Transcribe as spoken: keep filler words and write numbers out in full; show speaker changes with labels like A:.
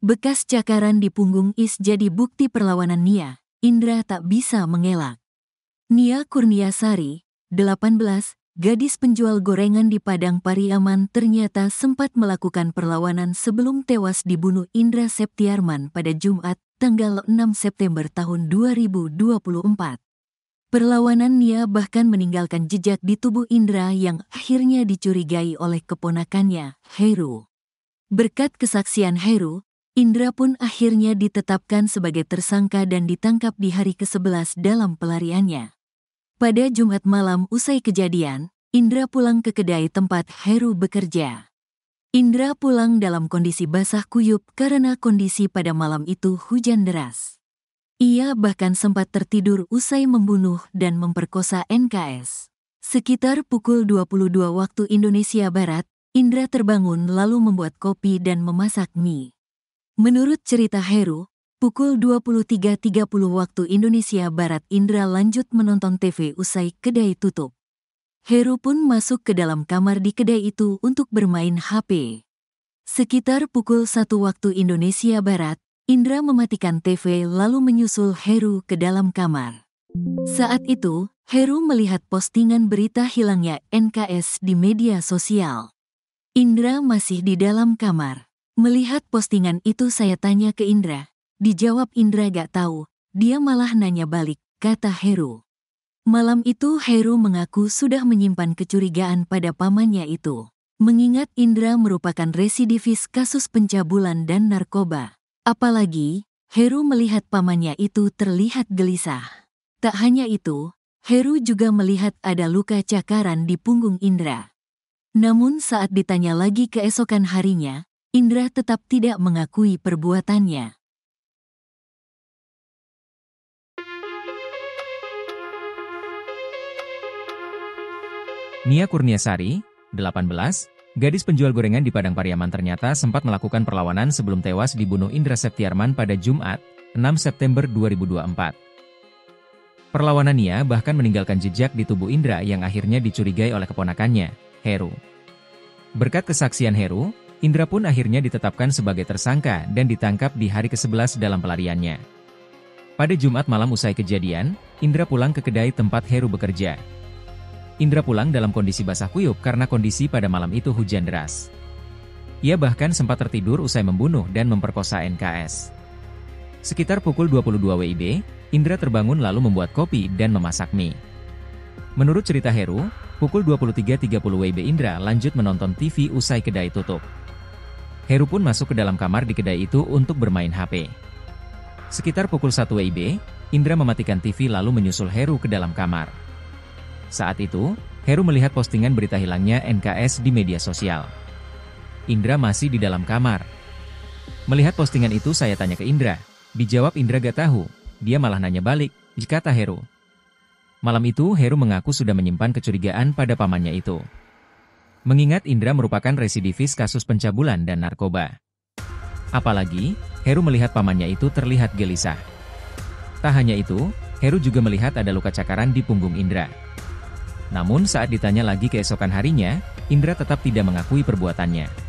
A: Bekas cakaran di punggung Is jadi bukti perlawanan Nia. Indra tak bisa mengelak. Nia Kurniasari, delapan belas, gadis penjual gorengan di Padang Pariaman ternyata sempat melakukan perlawanan sebelum tewas dibunuh Indra Septiarman pada Jumat, tanggal enam September tahun dua ribu dua puluh empat. Perlawanan Nia bahkan meninggalkan jejak di tubuh Indra yang akhirnya dicurigai oleh keponakannya, Heru. Berkat kesaksian Heru, Indra pun akhirnya ditetapkan sebagai tersangka dan ditangkap di hari kesebelas dalam pelariannya. Pada Jumat malam usai kejadian, Indra pulang ke kedai tempat Heru bekerja. Indra pulang dalam kondisi basah kuyup karena kondisi pada malam itu hujan deras. Ia bahkan sempat tertidur usai membunuh dan memperkosa N K S. Sekitar pukul dua puluh dua waktu Indonesia Barat, Indra terbangun lalu membuat kopi dan memasak mie. Menurut cerita Heru, pukul dua puluh tiga tiga puluh waktu Indonesia Barat Indra lanjut menonton T V usai kedai tutup. Heru pun masuk ke dalam kamar di kedai itu untuk bermain H P. Sekitar pukul satu waktu Indonesia Barat, Indra mematikan T V lalu menyusul Heru ke dalam kamar. Saat itu, Heru melihat postingan berita hilangnya N K S di media sosial. Indra masih di dalam kamar. Melihat postingan itu saya tanya ke Indra. Dijawab Indra gak tahu, dia malah nanya balik, kata Heru. Malam itu Heru mengaku sudah menyimpan kecurigaan pada pamannya itu. Mengingat Indra merupakan residivis kasus pencabulan dan narkoba. Apalagi, Heru melihat pamannya itu terlihat gelisah. Tak hanya itu, Heru juga melihat ada luka cakaran di punggung Indra. Namun saat ditanya lagi keesokan harinya, Indra tetap tidak mengakui perbuatannya.
B: Nia Kurniasari, delapan belas, gadis penjual gorengan di Padang Pariaman ternyata sempat melakukan perlawanan sebelum tewas dibunuh Indra Septiarman pada Jumat, enam September dua ribu dua puluh empat. Perlawanan Nia bahkan meninggalkan jejak di tubuh Indra yang akhirnya dicurigai oleh keponakannya, Heru. Berkat kesaksian Heru, Indra pun akhirnya ditetapkan sebagai tersangka dan ditangkap di hari kesebelas dalam pelariannya. Pada Jumat malam usai kejadian, Indra pulang ke kedai tempat Heru bekerja. Indra pulang dalam kondisi basah kuyup karena kondisi pada malam itu hujan deras. Ia bahkan sempat tertidur usai membunuh dan memperkosa N K S. Sekitar pukul dua puluh dua W I B, Indra terbangun lalu membuat kopi dan memasak mie. Menurut cerita Heru, pukul dua puluh tiga tiga puluh W I B Indra lanjut menonton T V usai kedai tutup. Heru pun masuk ke dalam kamar di kedai itu untuk bermain H P. Sekitar pukul satu W I B, Indra mematikan T V lalu menyusul Heru ke dalam kamar. Saat itu, Heru melihat postingan berita hilangnya N K S di media sosial. Indra masih di dalam kamar. Melihat postingan itu saya tanya ke Indra. Dijawab Indra gak tahu, dia malah nanya balik, kata Heru. Malam itu Heru mengaku sudah menyimpan kecurigaan pada pamannya itu. Mengingat Indra merupakan residivis kasus pencabulan dan narkoba. Apalagi, Heru melihat pamannya itu terlihat gelisah. Tak hanya itu, Heru juga melihat ada luka cakaran di punggung Indra. Namun saat ditanya lagi keesokan harinya, Indra tetap tidak mengakui perbuatannya.